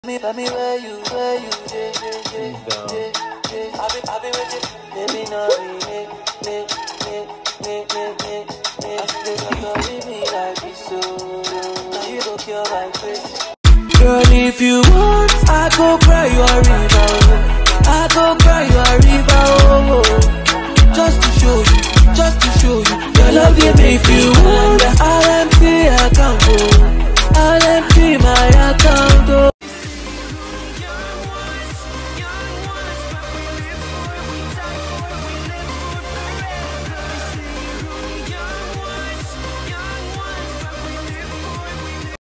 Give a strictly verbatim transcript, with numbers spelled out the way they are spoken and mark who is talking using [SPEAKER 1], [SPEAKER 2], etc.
[SPEAKER 1] Me, tell me where you, where you, yeah, yeah, yeah, yeah, yeah. I be, I be waiting, baby, no, me, me, me, me, me, me, me. I feel like you're with me like this, so now you don't care my face. Girl, if you want, I go cry you a river, oh. I go cry you a river, oh, oh. Just to show you, just to show you, your love give me if you want.